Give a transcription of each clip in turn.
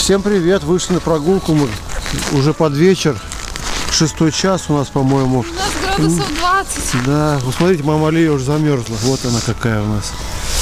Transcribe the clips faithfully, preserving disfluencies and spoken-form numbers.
Всем привет! Вышли на прогулку мы уже под вечер. Шестой час у нас, по-моему. У нас градусов двадцать. Да, вот смотрите, мама Алия уже замерзла. Вот она какая у нас.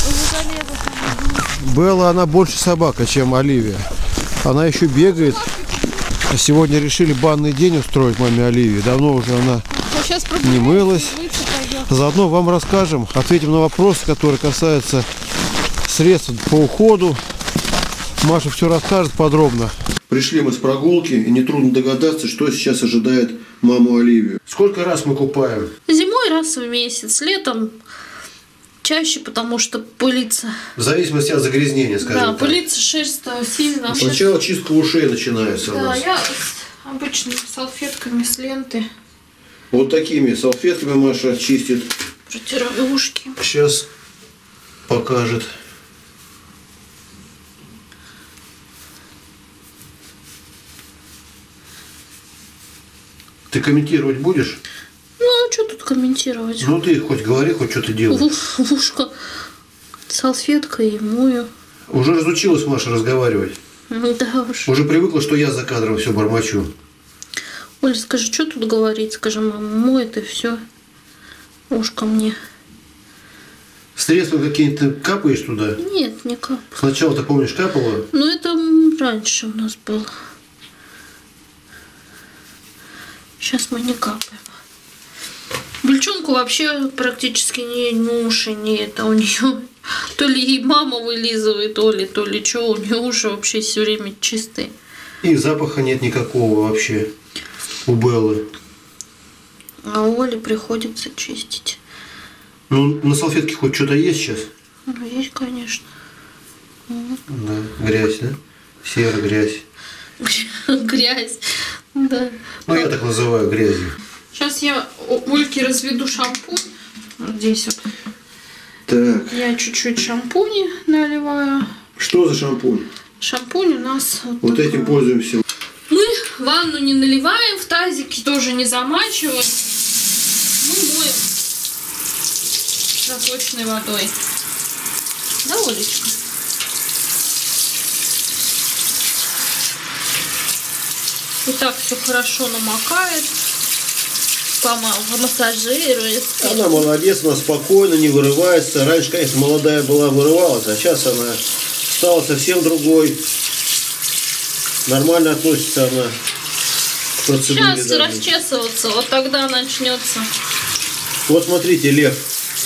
Белла, она больше собака, чем Оливия. Она еще бегает. Сегодня решили банный день устроить маме Оливии. Давно уже она не мылась. Заодно вам расскажем, ответим на вопросы, которые касаются средств по уходу. Маша все расскажет подробно. Пришли мы с прогулки, и нетрудно догадаться, что сейчас ожидает маму Оливию. Сколько раз мы купаем? Зимой раз в месяц, летом чаще, потому что пылится. В зависимости от загрязнения, скажем да, так. Да, пылится шерсть сильно. Сначала чистка ушей начинается у да, нас. я обычными салфетками с ленты. Вот такими салфетками Маша чистит. Протираю ушки. Сейчас покажет. Ты комментировать будешь? Ну, а что тут комментировать? Ну, ты хоть говори, хоть что ты делаешь. В, в ушко салфеткой и мою. Уже разучилась Маша разговаривать? Да уж. Уже привыкла, что я за кадром все бормочу. Оля, скажи, что тут говорить? Скажи, мама, моет и все. Ушко мне. Средства какие-то капаешь туда? Нет, не капаю. Сначала, ты помнишь, капала? Ну, это раньше у нас было. Сейчас мы не капаем. Бельчонку вообще практически ни, ни уши, ни это у нее. То ли ей мама вылизывает, то ли, то ли что, у нее уши вообще все время чистые. И запаха нет никакого вообще у Беллы. А у Оли приходится чистить. Ну, на салфетке хоть что-то есть сейчас? Ну, есть, конечно. Да, грязь, да? Серая грязь. Грязь, да. Ну, я так называю грязью. Сейчас я Ольке разведу шампунь. Вот здесь вот. Так. Я чуть-чуть шампуня наливаю. Что за шампунь? Шампунь у нас вот, вот такой. Этим пользуемся. Мы ванну не наливаем, в тазике тоже не замачиваем. Мы моем проточной водой. Да, Олечка? И так все хорошо намокает, помассажирует. Она молодец, она спокойно, не вырывается. Раньше, конечно, молодая была, вырывалась, а сейчас она стала совсем другой. Нормально относится она к процедуре. Сейчас расчесываться, вот тогда начнется. Вот смотрите, Лев.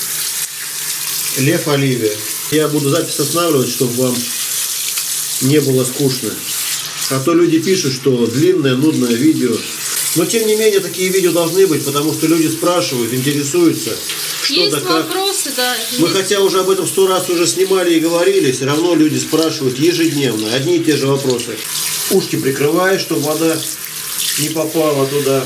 Лев Оливия. Я буду запись останавливать, чтобы вам не было скучно. А то люди пишут, что длинное, нудное видео. Но тем не менее, такие видео должны быть, потому что люди спрашивают, интересуются. Что есть да как. Вопросы, да. Мы есть. хотя уже об этом сто раз уже снимали и говорили, все равно люди спрашивают ежедневно. Одни и те же вопросы. Ушки прикрываешь, чтобы вода не попала туда.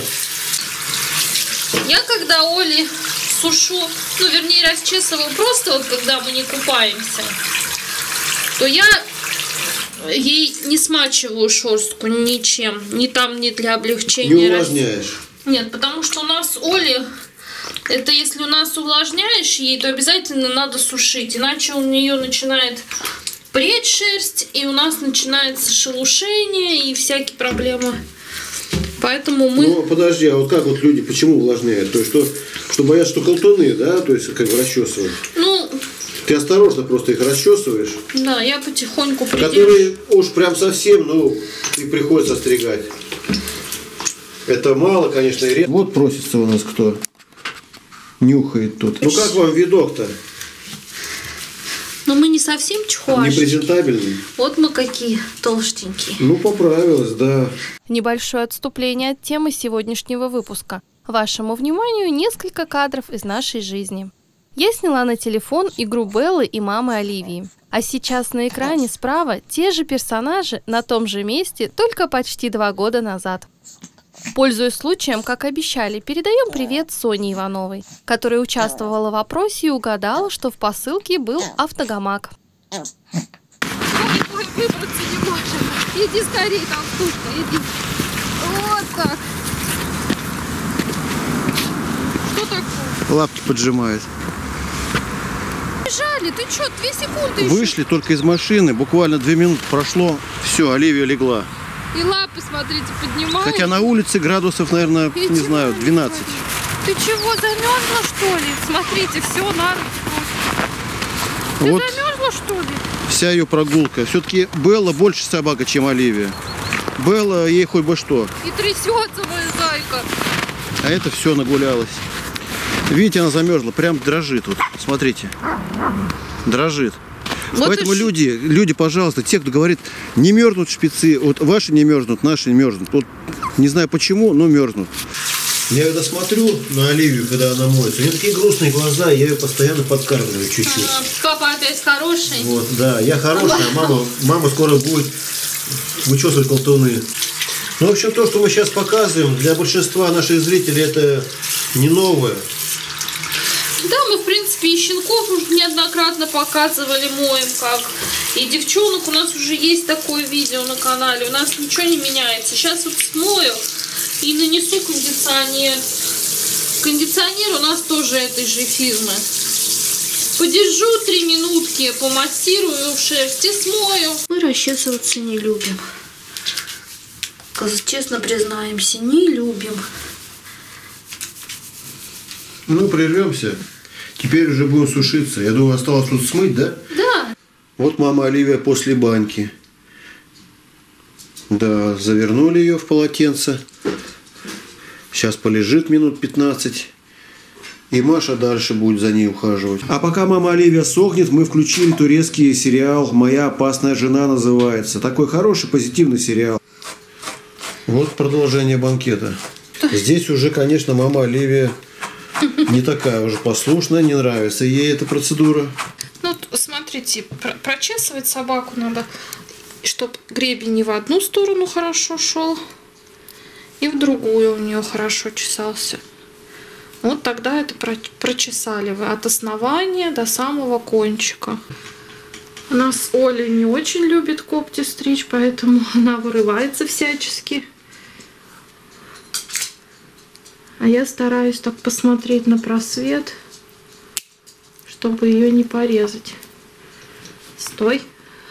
Я когда Оле сушу, ну вернее расчесываю просто, вот когда мы не купаемся, то я ей не смачиваю шерстку ничем, ни там, ни для облегчения. Не увлажняешь? Нет, потому что у нас Оле, это если у нас увлажняешь ей, то обязательно надо сушить, иначе у нее начинает преть шерсть, и у нас начинается шелушение и всякие проблемы. Поэтому мы... Ну, подожди, а вот как вот люди, почему увлажняют? То есть, что, что боятся, что колтуны, да, то есть, как бы расчесывают? Ну... Ты осторожно просто их расчесываешь. Да, я потихоньку придерживаю. Которые уж прям совсем, ну, и приходится стригать. Это мало, конечно, и редко. Вот просится у нас кто нюхает тут. Ну как вам видок-то? Но мы не совсем чухуашки. Непрезентабельный. Вот мы какие толстенькие. Ну, поправилась, да. Небольшое отступление от темы сегодняшнего выпуска. Вашему вниманию несколько кадров из нашей жизни. Я сняла на телефон игру Беллы и мамы Оливии. А сейчас на экране справа те же персонажи на том же месте, только почти два года назад. Пользуясь случаем, как обещали, передаем привет Соне Ивановой, которая участвовала в опросе и угадала, что в посылке был автогамак. Ой, ой, выбраться не можем. Иди скорее, там ступка, иди. Вот так. Что такое? Лапки поджимает. Бежали, ты что, две секунды еще? Вышли только из машины, буквально две минуты прошло, Все, Оливия легла. И лапы, смотрите, поднимаю. Хотя на улице градусов, наверное, И не знаю, двенадцать. Ты чего, замерзла, что ли? Смотрите, все на руки. Ты Вот замерзла, что ли? вся ее прогулка. Все-таки Белла больше собака, чем Оливия. Белла ей хоть бы что. И трясется моя зайка. А это все нагулялась. Видите, она замерзла, прям дрожит. Вот, смотрите. Дрожит. Вот Поэтому и ш- люди, люди, пожалуйста, те, кто говорит, не мерзнут шпицы, вот ваши не мерзнут, наши не мерзнут. Вот не знаю почему, но мерзнут. Я когда смотрю на Оливию, когда она моется, у нее такие грустные глаза, я ее постоянно подкармливаю чуть-чуть. А, папа опять хороший. Вот, да, я хорошая, а мама, мама скоро будет вычесывать колтуны. Ну, в общем, то, что мы сейчас показываем, для большинства наших зрителей это не новое. Да, мы, в принципе, и щенков уже неоднократно показывали, моем как. И девчонок у нас уже есть такое видео на канале. У нас ничего не меняется. Сейчас вот смою и нанесу кондиционер. Кондиционер у нас тоже этой же фирмы. Подержу три минутки, помассирую в шерсть и смою. Мы расчесываться не любим. Честно признаемся, не любим. Ну, прервемся. Теперь уже будем сушиться. Я думаю, осталось тут смыть, да? Да. Вот мама Оливия после баньки. Да, завернули ее в полотенце. Сейчас полежит минут пятнадцать. И Маша дальше будет за ней ухаживать. А пока мама Оливия сохнет, мы включили турецкий сериал «Моя опасная жена» называется. Такой хороший, позитивный сериал. Вот продолжение банкета. Здесь уже, конечно, мама Оливия не такая уже послушная, не нравится ей эта процедура. Ну, смотрите, про- прочесывать собаку надо, чтобы гребень не в одну сторону хорошо шел, и в другую у нее хорошо чесался. Вот тогда это про- прочесали вы от основания до самого кончика. У нас Оля не очень любит когти стричь, поэтому она вырывается всячески. А я стараюсь так посмотреть на просвет, чтобы ее не порезать. Стой.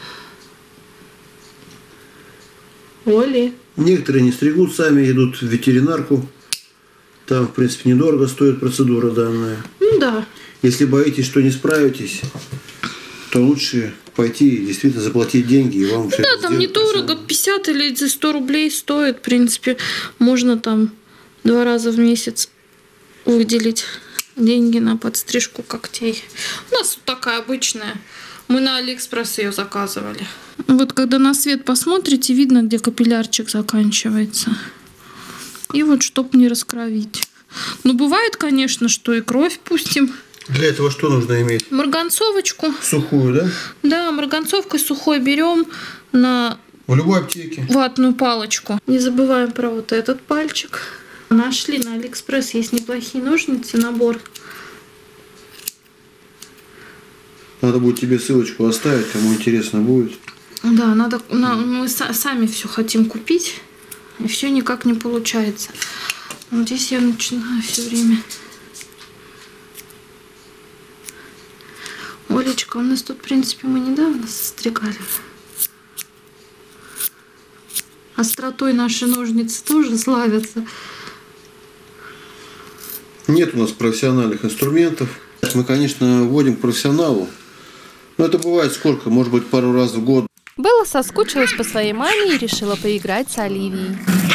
Оли. Некоторые не стригут, сами идут в ветеринарку. Там, в принципе, недорого стоит процедура данная. Ну да. Если боитесь, что не справитесь, то лучше пойти и действительно заплатить деньги, и вам все Да, это там сделают недорого, красиво. пятьдесят или за сто рублей стоит, в принципе. Можно там два раза в месяц выделить деньги на подстрижку когтей. У нас вот такая обычная. Мы на Алиэкспресс ее заказывали. Вот когда на свет посмотрите, видно, где капиллярчик заканчивается. И вот, чтоб не раскровить. Ну, бывает, конечно, что и кровь пустим. Для этого что нужно иметь? Марганцовочку. Сухую, да? Да, марганцовкой сухой берем на В любой аптеке. ватную палочку. Не забываем про вот этот пальчик. Нашли на Алиэкспресс, есть неплохие ножницы, набор. Надо будет тебе ссылочку оставить, кому интересно будет. Да, надо, на- мы са- сами все хотим купить, и все никак не получается. Вот здесь я начинаю все время. Олечка, у нас тут, в принципе, мы недавно состригали. Остротой наши ножницы тоже славятся. Нет у нас профессиональных инструментов. Мы, конечно, вводим к профессионалу. Но это бывает сколько? Может быть, пару раз в год. Белла соскучилась по своей маме и решила поиграть с Оливией.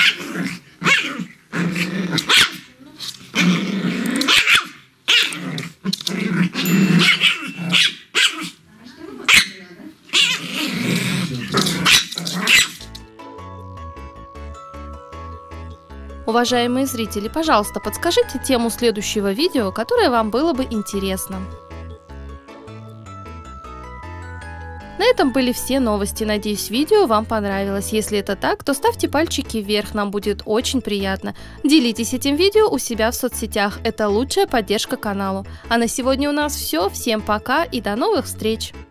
Уважаемые зрители, пожалуйста, подскажите тему следующего видео, которое вам было бы интересно. На этом были все новости. Надеюсь, видео вам понравилось. Если это так, то ставьте пальчики вверх, нам будет очень приятно. Делитесь этим видео у себя в соцсетях. Это лучшая поддержка каналу. А на сегодня у нас все. Всем пока и до новых встреч!